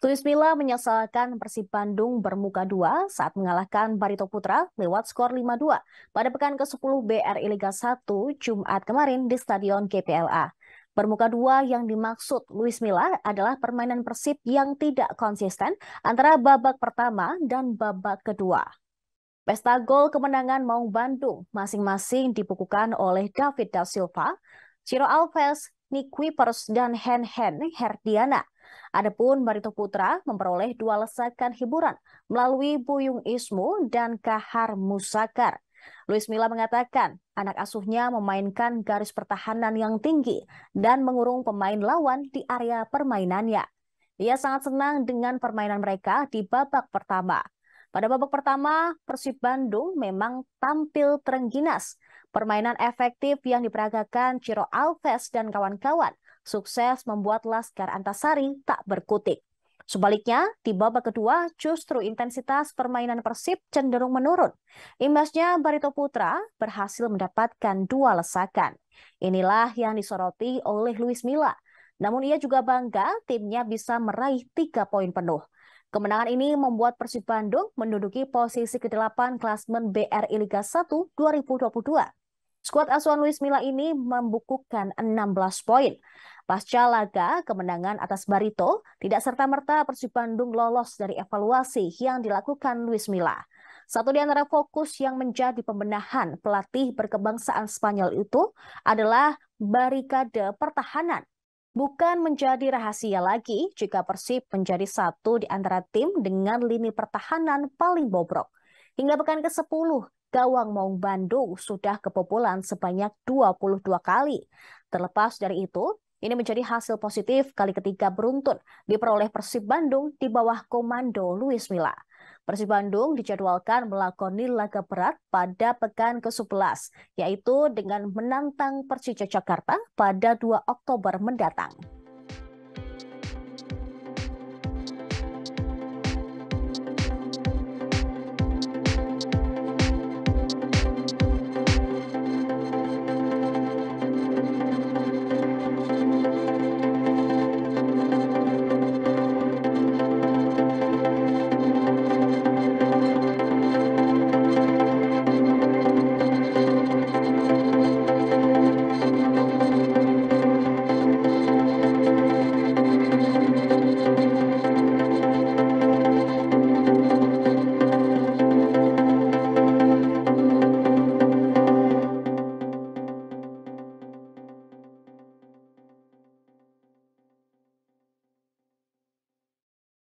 Luis Milla menyesalkan Persib Bandung bermuka dua saat mengalahkan Barito Putra lewat skor 5-2 pada pekan ke-10 BRI Liga 1 Jumat kemarin di Stadion GPLA. Bermuka dua yang dimaksud Luis Milla adalah permainan Persib yang tidak konsisten antara babak pertama dan babak kedua. Pesta gol kemenangan Maung Bandung masing-masing dibukukan oleh David da Silva, Ciro Alves, Nick Kuipers, dan Hen Herdiana. Adapun Barito Putra memperoleh 2 lesakan hiburan melalui Buyung Ismu dan Kahar Musakar. Luis Milla mengatakan anak asuhnya memainkan garis pertahanan yang tinggi dan mengurung pemain lawan di area permainannya. Ia sangat senang dengan permainan mereka di babak pertama. Pada babak pertama, Persib Bandung memang tampil terengginas. Permainan efektif yang diperagakan Ciro Alves dan kawan-kawan sukses membuat Laskar Antasari tak berkutik. Sebaliknya, di babak kedua justru intensitas permainan Persib cenderung menurun. Imbasnya Barito Putra berhasil mendapatkan 2 lesakan. Inilah yang disoroti oleh Luis Milla. Namun ia juga bangga timnya bisa meraih 3 poin penuh. Kemenangan ini membuat Persib Bandung menduduki posisi ke-8 klasemen BRI Liga 1 2022. Skuad asuhan Luis Milla ini membukukan 16 poin. Pasca laga kemenangan atas Barito, tidak serta-merta Persib Bandung lolos dari evaluasi yang dilakukan Luis Milla. Satu di antara fokus yang menjadi pembenahan pelatih berkebangsaan Spanyol itu adalah barikade pertahanan. Bukan menjadi rahasia lagi jika Persib menjadi satu di antara tim dengan lini pertahanan paling bobrok. Hingga pekan ke-10, gawang Maung Bandung sudah kebobolan sebanyak 22 kali. Terlepas dari itu, ini menjadi hasil positif kali ketiga beruntun diperoleh Persib Bandung di bawah komando Luis Milla. Persib Bandung dijadwalkan melakoni laga berat pada pekan ke-11, yaitu dengan menantang Persija Jakarta pada 2 Oktober mendatang.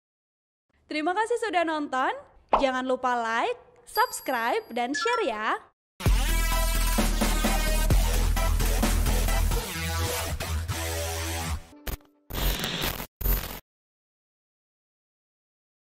Terima kasih sudah nonton. Jangan lupa like, subscribe, dan share ya.